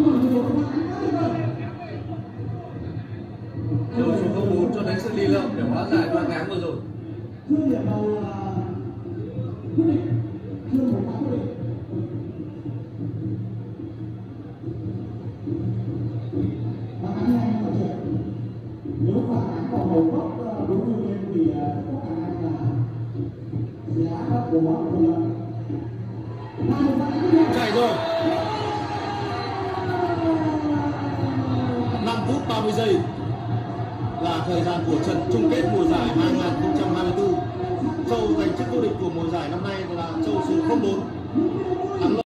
Châu số 04 cho đánh sự ly lượng để hóa giải đoạn ngắn vừa rồi. Nếu phản ánh vào hầu gốc đúng như trên thì có khả năng là giá đất của họ chạy rồi. 5 phút 30 giây là thời gian của trận chung kết mùa giải 2024. Châu giành chức vô địch của mùa giải năm nay là châu số 04. Thắng lợi